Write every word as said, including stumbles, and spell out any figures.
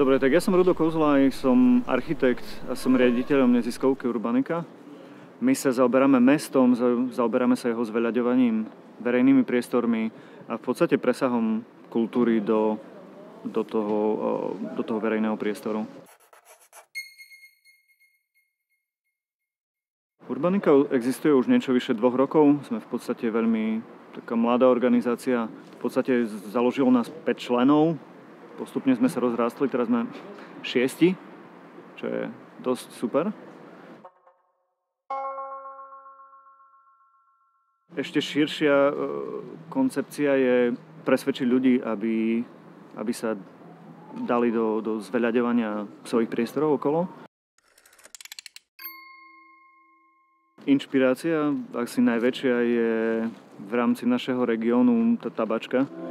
Dobre, tak ja som Rudo Kozlaj, som architekt a som riaditeľom neziskovky Urbanika. My sa zaoberáme mestom, zaoberáme sa jeho zveľaďovaním, verejnými priestormi a v podstate presahom kultúry do, do, toho, do toho verejného priestoru. Urbanika existuje už niečo vyše dvoch rokov. Sme v podstate veľmi taká mladá organizácia. V podstate založilo nás päť členov. Postupne sme sa rozrástli, teraz sme šiesti, čo je dosť super. Ešte širšia koncepcia je presvedčiť ľudí, aby, aby sa dali do, do zveľaďovania svojich priestorov okolo. Inšpirácia asi najväčšia je v rámci našeho regiónu tá tabačka.